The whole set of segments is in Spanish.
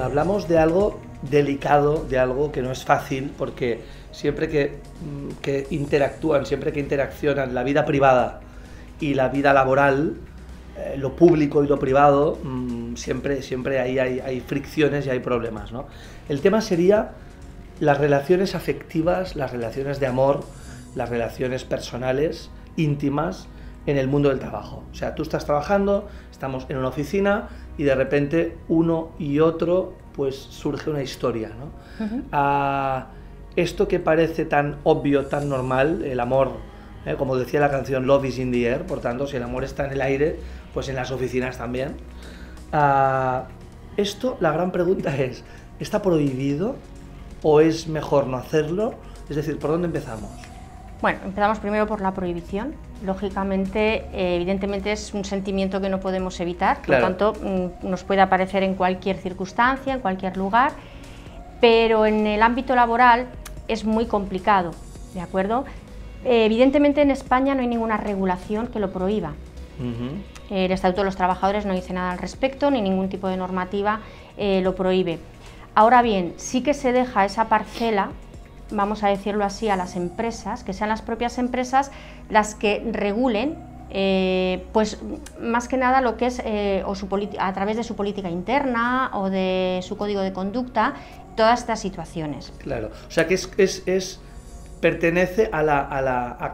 hablamos de algo delicado, de algo que no es fácil, porque siempre que interactúan, siempre que interaccionan la vida privada y la vida laboral, lo público y lo privado, siempre hay fricciones y hay problemas, ¿no? El tema sería las relaciones afectivas, las relaciones de amor, las relaciones personales, íntimas, en el mundo del trabajo. O sea, tú estás trabajando, estamos en una oficina y de repente uno y otro, pues surge una historia, ¿no? Esto que parece tan obvio, tan normal, el amor, como decía la canción, Love is in the air, por tanto, si el amor está en el aire, pues en las oficinas también. Esto, la gran pregunta es, ¿está prohibido o es mejor no hacerlo? Es decir, ¿por dónde empezamos? Bueno, empezamos primero por la prohibición. Lógicamente, evidentemente es un sentimiento que no podemos evitar, claro. Por tanto, nos puede aparecer en cualquier circunstancia, en cualquier lugar, pero en el ámbito laboral es muy complicado, ¿de acuerdo? Evidentemente en España no hay ninguna regulación que lo prohíba. El Estatuto de los Trabajadores no dice nada al respecto, ni ningún tipo de normativa lo prohíbe. Ahora bien, sí que se deja esa parcela, vamos a decirlo así, a las empresas, que sean las propias empresas las que regulen, pues más que nada lo que es a través de su política interna o de su código de conducta, todas estas situaciones. Claro, o sea que pertenece a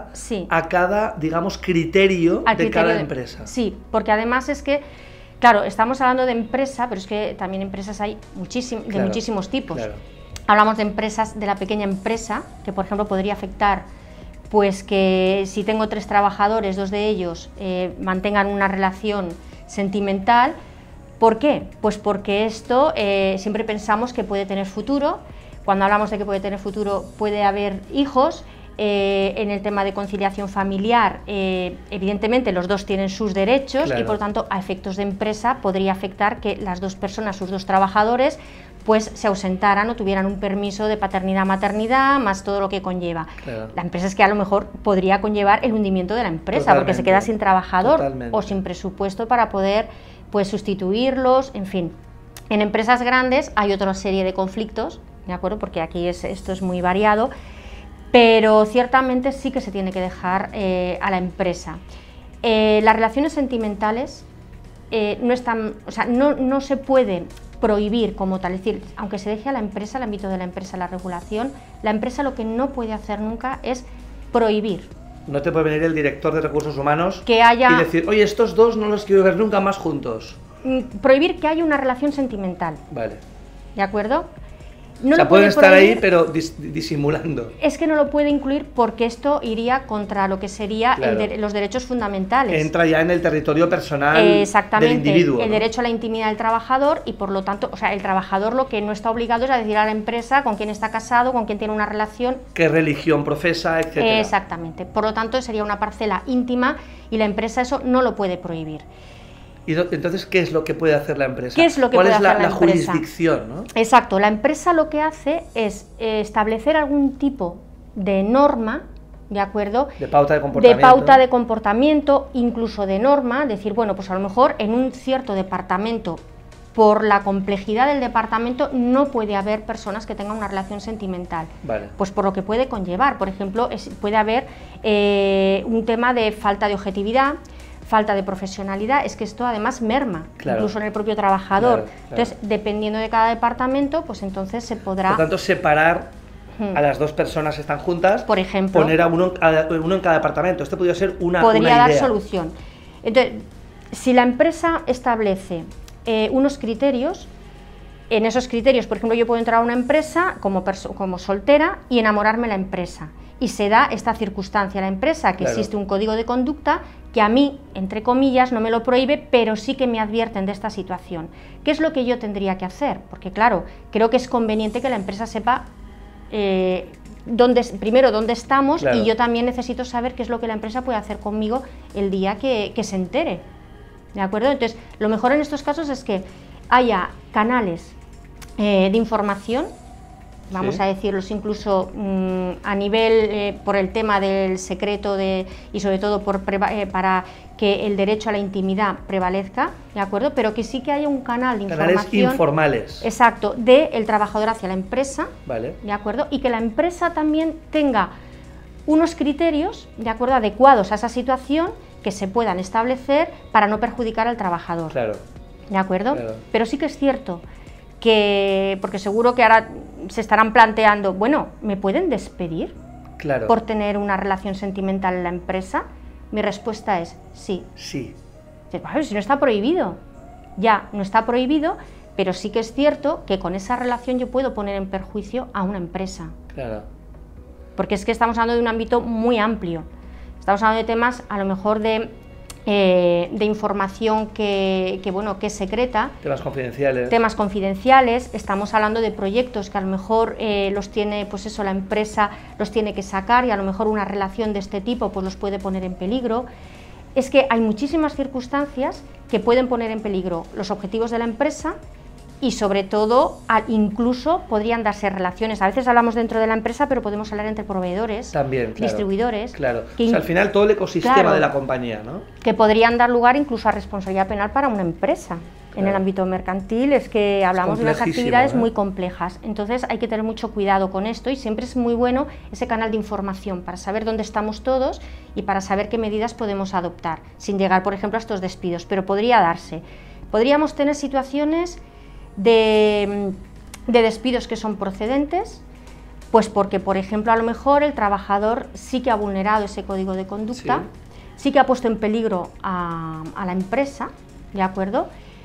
cada, digamos, criterio de cada empresa. Sí, porque además es que, claro, estamos hablando de empresa, pero es que también empresas hay de muchísimos tipos. Claro. Hablamos de empresas, de la pequeña empresa, que por ejemplo podría afectar, pues que si tengo 3 trabajadores, 2 de ellos mantengan una relación sentimental. ¿Por qué? Pues porque esto siempre pensamos que puede tener futuro. Cuando hablamos de que puede tener futuro, puede haber hijos. En el tema de conciliación familiar, evidentemente los dos tienen sus derechos, claro, y por tanto a efectos de empresa podría afectar que las 2 personas, sus 2 trabajadores, pues se ausentaran o tuvieran un permiso de paternidad-maternidad, más todo lo que conlleva. Claro. La empresa es que a lo mejor podría conllevar el hundimiento de la empresa, totalmente, porque se queda sin trabajador, totalmente, o sin presupuesto para poder, pues, sustituirlos, en fin. En empresas grandes hay otra serie de conflictos, ¿de acuerdo? Porque aquí esto es muy variado, pero ciertamente sí que se tiene que dejar a la empresa. Las relaciones sentimentales no están, o sea, no se puede prohibir como tal, es decir, aunque se deje a la empresa, el ámbito de la empresa, la regulación, la empresa lo que no puede hacer nunca es prohibir. No te puede venir el director de recursos humanos y decir, oye, estos 2 no los quiero ver nunca más juntos. Prohibir que haya una relación sentimental. Vale. ¿De acuerdo? No, o sea, pueden estar ahí, pero disimulando. Es que no lo puede incluir porque esto iría contra lo que sería, claro, los derechos fundamentales. Entra ya en el territorio personal del individuo. El derecho a la intimidad del trabajador y por lo tanto, o sea, el trabajador lo que no está obligado es a decir a la empresa con quién está casado, con quién tiene una relación. Qué religión profesa, etcétera. Exactamente. Por lo tanto, sería una parcela íntima y la empresa eso no lo puede prohibir. ¿Y entonces qué es lo que puede hacer la empresa? ¿Qué es lo que ¿Cuál puede es hacer la empresa? Jurisdicción, ¿no? Exacto, la empresa lo que hace es establecer algún tipo de norma, ¿de acuerdo? De pauta de comportamiento. De pauta de comportamiento, incluso de norma, decir, bueno, pues a lo mejor en un cierto departamento, por la complejidad del departamento, no puede haber personas que tengan una relación sentimental. Vale. Pues por lo que puede conllevar, por ejemplo, puede haber un tema de falta de objetividad, falta de profesionalidad, es que esto además merma, claro, incluso en el propio trabajador. Claro. Entonces, dependiendo de cada departamento, pues entonces se podrá... Por tanto, separar a las 2 personas que están juntas, por ejemplo, poner a uno en cada departamento. Esto podría ser una idea. Podría dar solución. Entonces, si la empresa establece unos criterios, en esos criterios, por ejemplo, yo puedo entrar a una empresa como soltera y enamorarme de la empresa. Y se da esta circunstancia a la empresa, que claro, existe un código de conducta que a mí, entre comillas, no me lo prohíbe, pero sí que me advierten de esta situación. ¿Qué es lo que yo tendría que hacer? Porque claro, creo que es conveniente que la empresa sepa primero dónde estamos, claro, y yo también necesito saber qué es lo que la empresa puede hacer conmigo el día que se entere. ¿De acuerdo? Entonces, lo mejor en estos casos es que haya canales de información vamos Sí. a decirlos incluso a nivel, por el tema del secreto y sobre todo para que el derecho a la intimidad prevalezca, ¿de acuerdo? Pero que sí que haya un canal de Canales información. informales. Exacto, del trabajador hacia la empresa, Vale. ¿de acuerdo? Y que la empresa también tenga unos criterios, ¿de acuerdo?, adecuados a esa situación que se puedan establecer para no perjudicar al trabajador. Claro. ¿De acuerdo? Claro. Pero sí que es cierto que, porque seguro que ahora se estarán planteando, bueno, ¿me pueden despedir Claro. por tener una relación sentimental en la empresa? Mi respuesta es sí. Sí. Bueno, si no está prohibido, ya no está prohibido, pero sí que es cierto que con esa relación yo puedo poner en perjuicio a una empresa. Claro. Porque es que estamos hablando de un ámbito muy amplio. Estamos hablando de temas, a lo mejor, de información que es secreta, Temas confidenciales. temas confidenciales. Estamos hablando de proyectos que a lo mejor los tiene, pues eso, la empresa los tiene que sacar, y a lo mejor una relación de este tipo pues los puede poner en peligro. Es que hay muchísimas circunstancias que pueden poner en peligro los objetivos de la empresa, y sobre todo incluso podrían darse relaciones. A veces hablamos dentro de la empresa, pero podemos hablar entre proveedores, También, claro. distribuidores, Claro. que O sea, al final todo el ecosistema claro, de la compañía, ¿no? que podrían dar lugar incluso a responsabilidad penal para una empresa. En el Claro. ámbito mercantil es que hablamos de unas complejísimo, actividades ¿eh? muy complejas. Entonces hay que tener mucho cuidado con esto, y siempre es muy bueno ese canal de información para saber dónde estamos todos y para saber qué medidas podemos adoptar, sin llegar, por ejemplo, a estos despidos. Pero podría darse. Podríamos tener situaciones de despidos que son procedentes, pues porque, por ejemplo, a lo mejor el trabajador sí que ha vulnerado ese código de conducta, sí que ha puesto en peligro a la empresa, ¿de acuerdo?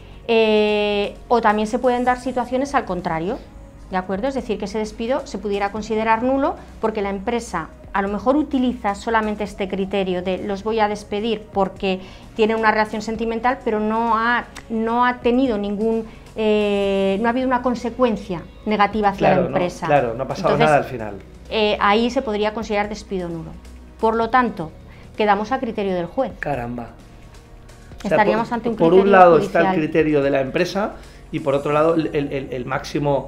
O también se pueden dar situaciones al contrario, ¿de acuerdo? Es decir, que ese despido se pudiera considerar nulo porque la empresa a lo mejor utiliza solamente este criterio de los voy a despedir porque tienen una relación sentimental, pero no ha tenido no ha habido una consecuencia negativa hacia la empresa. Claro, no ha pasado Entonces, nada al final. Ahí se podría considerar despido nulo. Por lo tanto, quedamos a criterio del juez. Caramba. Estaríamos ante un por criterio un lado judicial. está el criterio de la empresa, y por otro lado el máximo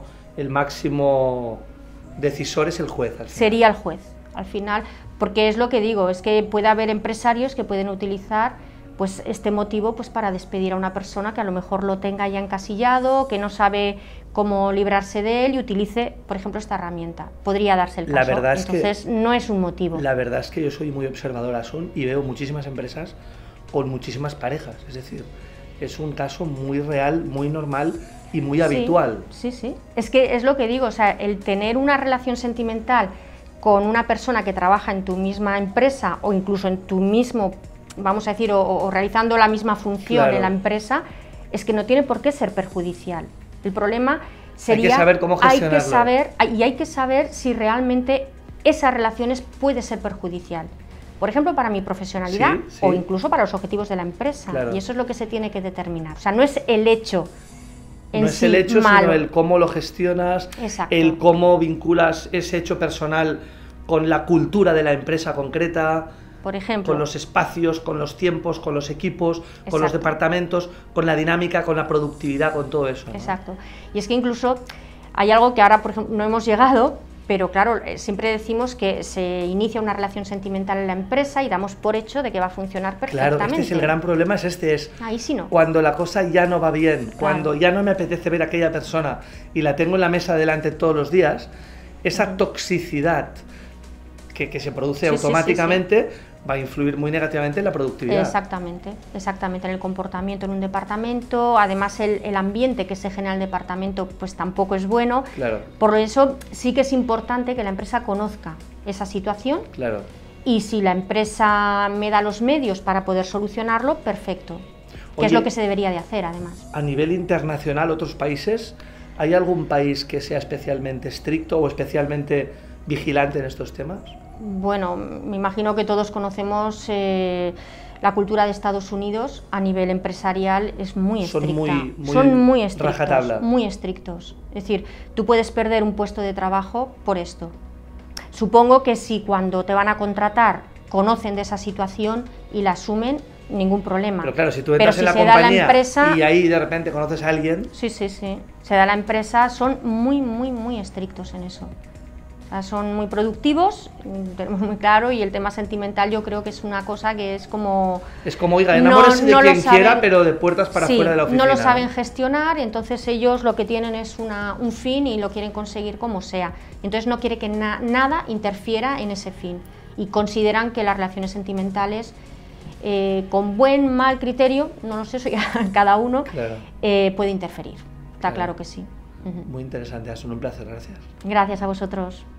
decisor es el juez. Al final. Sería el juez, al final, porque es lo que digo, es que puede haber empresarios que pueden utilizar pues este motivo pues para despedir a una persona que a lo mejor lo tenga ya encasillado, que no sabe cómo librarse de él, y utilice, por ejemplo, esta herramienta. Podría darse el caso. La verdad es Entonces, no es un motivo. La verdad es que yo soy muy observadora y veo muchísimas empresas con muchísimas parejas, es decir, es un caso muy real, muy normal y muy habitual. Sí, sí. Es que es lo que digo, o sea, el tener una relación sentimental con una persona que trabaja en tu misma empresa o incluso en tu mismo, vamos a decir, o realizando la misma función Claro. en la empresa, es que no tiene por qué ser perjudicial. El problema sería... Hay que saber cómo gestionarlo. Hay que saber si realmente esas relaciones puede ser perjudicial. Por ejemplo, para mi profesionalidad Sí. o incluso para los objetivos de la empresa. Claro. Y eso es lo que se tiene que determinar. O sea, no es el hecho en No es sí el hecho, malo. sino el cómo lo gestionas, Exacto. el cómo vinculas ese hecho personal con la cultura de la empresa concreta, Por ejemplo, con los espacios, con los tiempos, con los equipos, con los Exacto. departamentos, con la dinámica, con la productividad, con todo eso, ¿no? exacto. Y es que incluso hay algo que ahora, por ejemplo, no hemos llegado, pero claro, siempre decimos que se inicia una relación sentimental en la empresa y damos por hecho de que va a funcionar perfectamente. Claro, este es el gran problema, Ahí sí no. cuando la cosa ya no va bien, Claro. cuando ya no me apetece ver a aquella persona y la tengo en la mesa delante todos los días, esa toxicidad que se produce Sí, automáticamente va a influir muy negativamente en la productividad. Exactamente, en el comportamiento en un departamento. Además, el ambiente que se genera en el departamento pues tampoco es bueno. Claro. Por eso sí que es importante que la empresa conozca esa situación, Claro. y si la empresa me da los medios para poder solucionarlo, perfecto. Que es Oye, lo que se debería de hacer, además. A nivel internacional, otros países, ¿hay algún país que sea especialmente estricto o especialmente vigilante en estos temas? Bueno, me imagino que todos conocemos la cultura de Estados Unidos. A nivel empresarial es muy estricta. Son muy estrictos, rajatabla. muy estrictos. Es decir, tú puedes perder un puesto de trabajo por esto. Supongo que si cuando te van a contratar conocen de esa situación y la asumen, ningún problema. Pero claro, si tú Pero entras si en la se da la compañía empresa, y ahí de repente conoces a alguien... sí, sí, sí, se da la empresa, son muy estrictos en eso. O sea, son muy productivos, tenemos muy claro, y el tema sentimental yo creo que es una cosa que es como... Es como, oiga, enamórese de quien quiera, pero de puertas para sí, fuera de la oficina. no lo saben gestionar, entonces ellos lo que tienen es un fin y lo quieren conseguir como sea. Entonces no quiere que nada interfiera en ese fin. Y consideran que las relaciones sentimentales, con buen, mal criterio, no lo sé, eso ya cada uno, claro. Puede interferir. Está claro que sí. Muy interesante, Asun, un placer, gracias. Gracias a vosotros.